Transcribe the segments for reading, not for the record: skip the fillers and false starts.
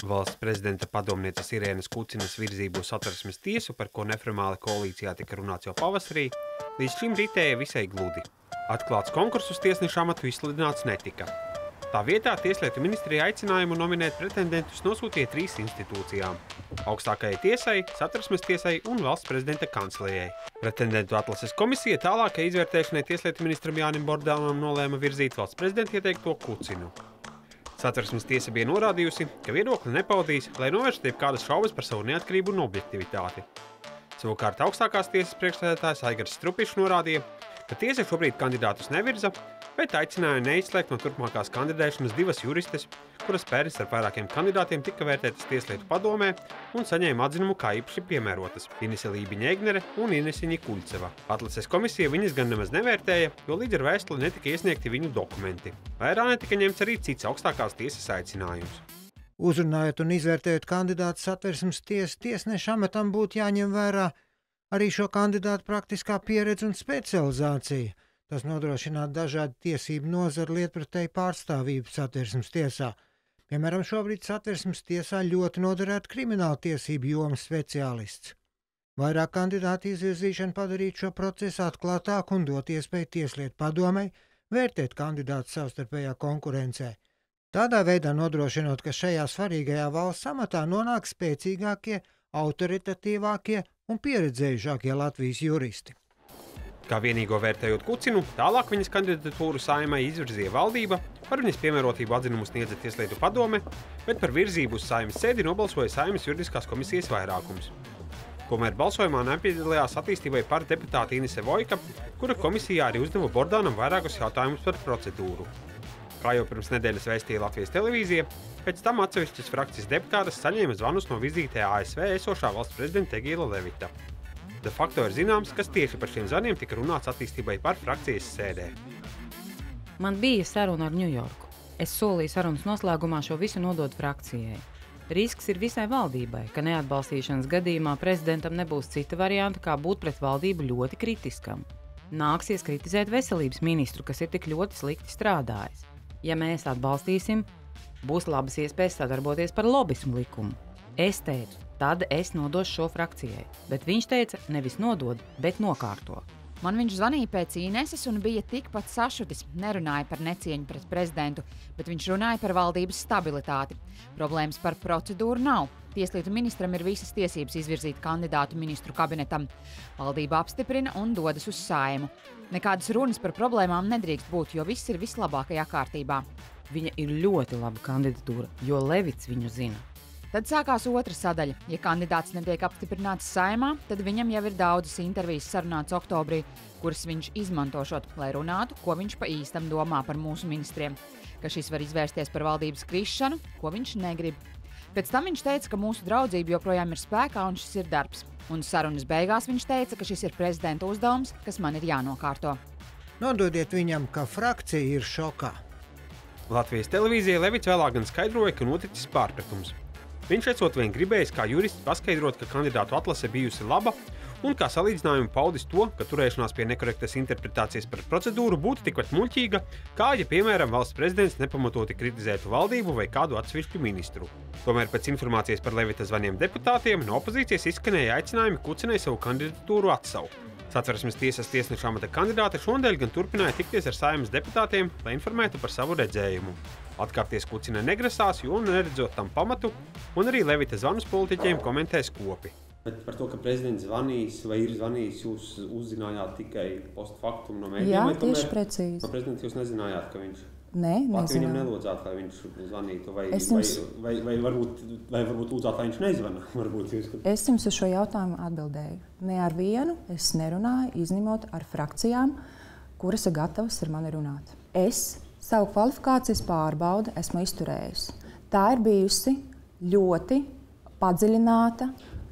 Valsts prezidenta padomnieces Irēnas Kucinas virzību uz Satversmes tiesu, par ko neformāli koalīcijā tika runāts jau pavasarī, līdz šim ritēja visai gludi. Atklāts konkurss uz tiesneša amatu izsludināts netika. Tā vietā Tieslietu ministrija aicinājumu nominēt pretendentus nosūtīja 3 institūcijām – augstākajai tiesai, Satversmes tiesai un valsts prezidenta kancelejai. Pretendentu atlases komisija tālākai izvērtēšanai Tieslietu ministram Jānim Bordānam nolēma virzīt valsts prezidenta ieteikto Kucinu. Satversmes tiesa bija norādījusi, ka viedokli nepaudīs, lai novērstu jebkādas šaubas par savu neatkarību un objektivitāti. Savukārt augstākās tiesas priekšsēdētājs Aigars Strupišs norādīja, ka tiesa šobrīd kandidātus nevirza, bet aicināja neizslēgt no turpmākās kandidēšanas 2 juristes, kuras pērn starp vairākiem kandidātiem tika vērtētas Tieslietu padomē un saņēma atzinumu kā īpaši piemērotas – Inese Lībiņa-Egnere un Inese Ņikuļceva. Atlases komisija viņas gan nemaz nevērtēja, jo līdz ar vēstuli netika iesniegti viņu dokumenti. Vērā netika ņemts arī cits augstākās tiesas aicinājums. Uzrunājot un izvērtējot kandidātu Satversmes tiesas tiesneša amatam būtu jāņem vērā arī šo kandidātu praktiskā pieredze un specializācija. Tas nodrošinātu dažādu tiesību nozaru lietpratēju pārstāvību Satversmes tiesā. Piemēram, šobrīd Satversmes tiesā ļoti noderētu krimināla tiesību jomas speciālists. Vairāk kandidātu izvirzīšana padarītu šo procesu atklātāku un dot iespēju Tieslietu padomei vērtēt kandidātu savstarpējā konkurencē. Tādā veidā nodrošinot, ka šajā svarīgajā valsts amatā nonāk spēcīgākie, autoritatīvākie un pieredzējušākie Latvijas juristi. Kā vienīgo vērtējot Kucinu, tālāk viņas kandidatūru Saeimai izvirzīja valdība, par viņas piemērotību atzinumu sniedza Tieslietu padome, bet par virzību uz Saeimas sēdi nobalsoja Saeimas juridiskās komisijas vairākums. Tomēr balsojumā nepiedalījās attīstībai par deputāti Inese Vojka, kura komisijā arī uzdeva Bordānam vairākus jautājumus par procedūru. Kā jau pirms nedēļas vēstīja Latvijas televīzija, pēc tam atsevišķas frakcijas deputātes saņēma zvanus no vizītē ASV esošā valsts prezidenta Egīla Levita. De facto ir zināms, kas tieši par šiem zvaniem tika runāts attīstībai par frakcijas sēdē. Man bija saruna ar Ņujorku. Es solīju sarunas noslēgumā šo visu nodot frakcijai. Risks ir visai valdībai, ka neatbalstīšanas gadījumā prezidentam nebūs cita varianta, kā būt pret valdību ļoti kritiskam. Nāksies kritizēt veselības ministru, kas ir tik ļoti slikti strādājis. Ja mēs atbalstīsim, būs labas iespējas sadarboties par lobismu likumu. Es teicu, tad es nodošu šo frakcijai, bet viņš teica, nevis nodod, bet nokārto. Man viņš zvanīja pēc Ineses un bija tikpat sašutis. Nerunāja par necieņu pret prezidentu, bet viņš runāja par valdības stabilitāti. Problēmas par procedūru nav. Tieslietu ministram ir visas tiesības izvirzīt kandidātu ministru kabinetam. Valdība apstiprina un dodas uz Saeimu. Nekādas runas par problēmām nedrīkst būt, jo viss ir vislabākajā kārtībā. Viņa ir ļoti laba kandidatūra, jo Levits viņu zina. Tad sākās otra sadaļa. Ja kandidāts netiek apstiprināts Saeimā, tad viņam jau ir daudzas intervijas sarunāts oktobrī, kuras viņš izmantošot, lai runātu, ko viņš pa īstam domā par mūsu ministriem. Ka šis var izvērsties par valdības krišanu, ko viņš negrib. Pēc tam viņš teica, ka mūsu draudzība joprojām ir spēkā un šis ir darbs. Un sarunas beigās viņš teica, ka šis ir prezidenta uzdevums, kas man ir jānokārto. Nododiet viņam, ka frakcija ir šokā. Latvijas televīzijai Levits vēlāk gan skaidroja, ka noticis pārpratums. Viņš esot vien gribējis kā jurists paskaidrot, ka kandidātu atlase bijusi laba un kā salīdzinājumu paudis to, ka turēšanās pie nekorektas interpretācijas par procedūru būtu tikpat muļķīga, kā, ja, piemēram, valsts prezidents nepamatoti kritizētu valdību vai kādu atsevišķu ministru. Tomēr pēc informācijas par Levita zvaniem deputātiem no opozīcijas izskanēja aicinājumi Kucinai savu kandidatūru atsaukt. Satversmes tiesas tiesneša amata kandidāte šonadēļ gan turpināja tikties ar Saeimas deputātiem, lai informētu par savu redzējumu. Atkāpties Kucina negrasās, jo neredzot tam pamatu, un arī Levita zvanus politiķiem komentēs kopi. Bet par to, ka prezidents zvanīs vai ir zvanījis, jūs uzzinājāt tikai post factum no mēdījiem? Jā, tieši precīzi. No prezidents jūs nezinājāt, ka viņš... Nē, Pati viņam nezināju. nelūdzāt, lai viņš zvanītu, vai varbūt lūdzāt, lai viņš nezvana? Es jums uz šo jautājumu atbildēju. Ne ar vienu es nerunāju, izņemot ar frakcijām, kuras ir gatavas ar mani runāt. Es savu kvalifikācijas pārbaudi esmu izturējusi. Tā ir bijusi ļoti padziļināta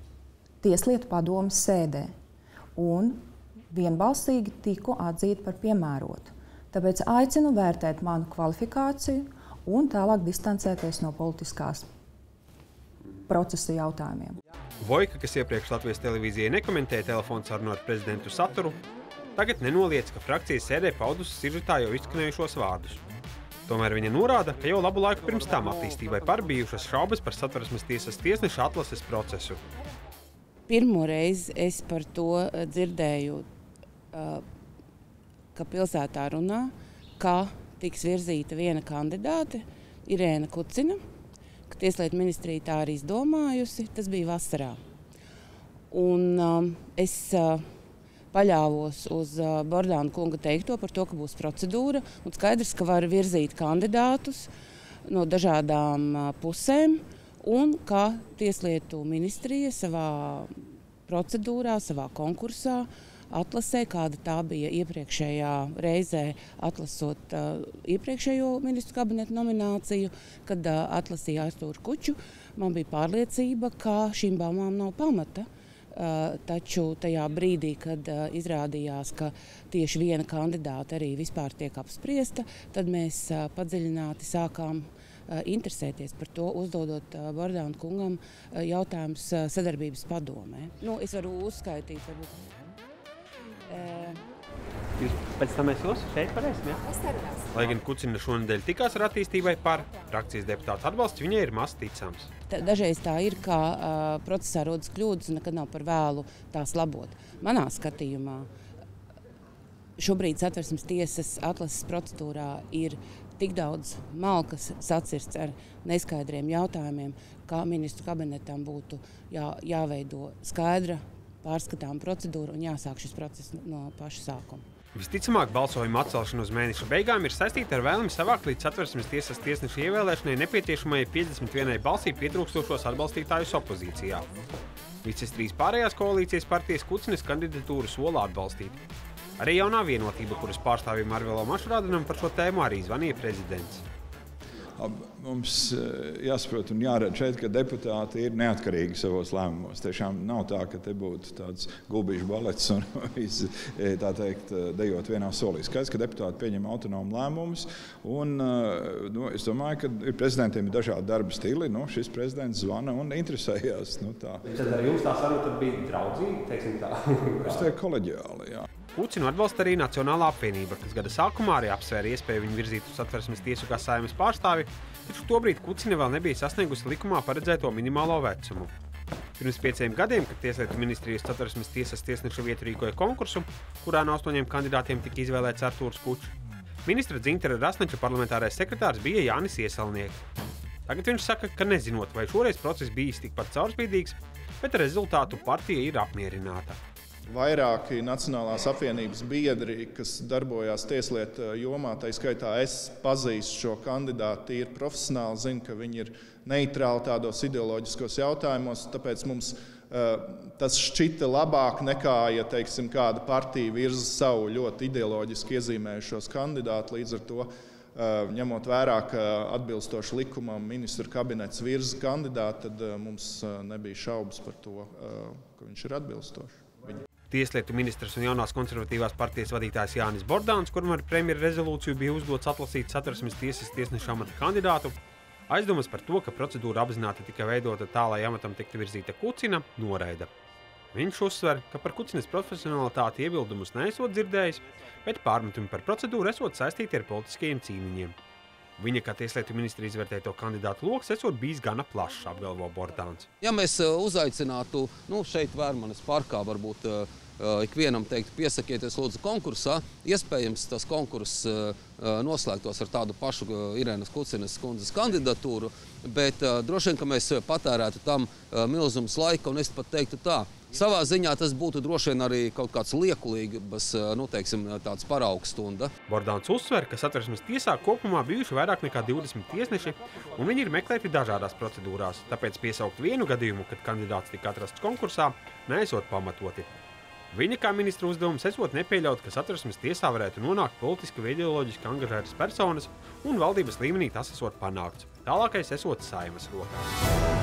Tieslietu padomes sēdē un vienbalsīgi tiku atzīta par piemērotu. Tāpēc aicinu vērtēt manu kvalifikāciju un tālāk distancēties no politiskās procesa jautājumiem. Vojka, kas iepriekš Latvijas televīzijai nekomentēja telefonu sarunu ar prezidentu saturu, tagad nenoliedz, ka frakcijas sēdē paudusi sižetā jau izskanējušos vārdus. Tomēr viņa norāda, ka jau labu laiku pirms tam attīstībai par bijušas šaubas par Satversmes tiesas tiesneša atlases procesu. Pirmo reizi es par to dzirdēju, ka pilsētā runā, ka tiks virzīta viena kandidāte, Irēna Kucina, ka Tieslietu ministrija tā arī izdomājusi. Tas bija vasarā. Un es paļāvos uz Bordāna kunga teikto par to, ka būs procedūra. Un skaidrs, ka var virzīt kandidātus no dažādām pusēm un ka Tieslietu ministrija savā procedūrā, savā konkursā atlasē, kāda tā bija iepriekšējā reizē atlasot iepriekšējo ministru kabineta nomināciju, kad atlasīja Artūru Kuču. Man bija pārliecība, ka šīm baumām nav pamata. Taču tajā brīdī, kad izrādījās, ka tieši viena kandidāta arī vispār tiek apspriesta, tad mēs padziļināti sākām interesēties par to, uzdodot Bordāna kungam jautājumus sadarbības padomē. Es varu uzskaitīt, varbūt. Jūs pēc tam jūs šeit varēsim, jā? Es cerams. Lai gan Kucina šonedēļ tikās ar attīstībai par, frakcijas deputātu atbalsts viņai ir maz ticams. Dažreiz tā ir, ka procesā rodas kļūdas un nekad nav par vēlu tās labot. Manā skatījumā šobrīd Satversmes tiesas atlases procedūrā ir tik daudz malkas sacirsts ar neskaidriem jautājumiem, kā ministru kabinetam būtu jāveido skaidra, pārskatām procedūru un jāsāk šis process no paša sākuma. Visticamāk, balsojuma atcelšana uz mēneša beigām ir saistīta ar vēlmi savākt līdz Satversmes tiesas tiesneša ievēlēšanai nepieciešamai 51 balsī pietrūkstošos atbalstītājus opozīcijā. Visas 3 pārējās koalīcijas partijas Kucinas kandidatūru sola atbalstīt. Arī jaunā vienotība, kuras pārstāvjiem Arvēlam Ašrādenam par šo tēmu arī zvanīja prezidents. Mums jāsaprot un jāredz šeit, ka deputāti ir neatkarīgi savos lēmumos. Tiešām nav tā, ka te būtu tāds gulbīšu balets un visi, tā teikt, dejot vienā solī. Skaidrs, ka deputāti pieņem autonomu lēmumus, un es domāju, ka prezidentiem ir dažādi darba stili. Šis prezidents zvana un interesējās. Tad ar jums tā saruna tad bija draudzīgi, teiksim tā? Es teiktu koleģiāli, jā. Kucinu atbalsta arī Nacionālā apvienība, kas gada sākumā arī apsvēra iespēju viņu virzīt uz Satversmes tiesu kā Saeimas pārstāvi, taču tobrīd Kucina vēl nebija sasniegusi likumā paredzēto minimālo vecumu. Pirms 5 gadiem, kad Tieslietu ministrijas Satversmes tiesas tiesneša vietu rīkoja konkursu, kurā no 8 kandidātiem tika izvēlēts Artūrs Kučs, ministra Dzintara Rasnača parlamentārais sekretārs bija Jānis Iesalnieks. Tagad viņš saka, ka nezinot, vai šoreiz process bijis tikpat caurspīdīgs, bet ar rezultātu partija ir apmierināta. Vairāki Nacionālās apvienības biedri, kas darbojās tieslietu jomā, tā skaitā es pazīstu šo kandidātu tīri profesionāli, zinu, ka viņi ir neitrāli tādos ideoloģiskos jautājumos, tāpēc mums tas šķita labāk nekā, ja teiksim, kāda partija virza savu ļoti ideoloģiski iezīmējušos kandidātu, līdz ar to ņemot vērā, ka atbilstoši likumam ministru kabinets virza kandidātu, tad mums nebija šaubas par to, ka viņš ir atbilstošs. Tieslietu ministrs un jaunās konservatīvās partijas vadītājs Jānis Bordāns, kuram ar premjera rezolūciju bija uzdots atlasīt Satversmes tiesas tiesneša amata kandidātu, aizdomas par to, ka procedūra apzināti tika veidota tā, lai amatam tiktu virzīta Kucina, noraida. Viņš uzsver, ka par Kucinas profesionalitāti iebildumus neesot dzirdējis, bet pārmetumi par procedūru esot saistīti ar politiskajiem cīniņiem. Viņa, kā Tieslietu ministri izvērtēto kandidātu loks, esot bijis gana plašs, apgalvo Bordāns. Ja mēs uzaicinātu, šeit Vērmanes parkā varbūt ikvienam teikt, piesakieties lūdzu konkursā, iespējams tas konkurss noslēgtos ar tādu pašu Irēnas Kucinas kundzes kandidatūru, bet droši vien, ka mēs patērētu tam milzums laika, un es pat teiktu tā. Savā ziņā tas būtu droši vien arī kaut kāds liekulīgs, teiksim, tāds paraugstunda. Bordāns uzsver, ka Satversmes tiesā kopumā bijuši vairāk nekā 20 tiesneši, un viņi ir meklēti dažādās procedūrās, tāpēc piesaukt vienu gadījumu, kad kandidāts tika atrasts konkursā, neesot pamatoti. Viņa kā ministra uzdevums esot nepieļaut, ka Satversmes tiesā varētu nonākt politiski vai ideoloģiski angažētas personas, un valdības līmenī tas esot panākts. Tālākais esot Saeimas rokās.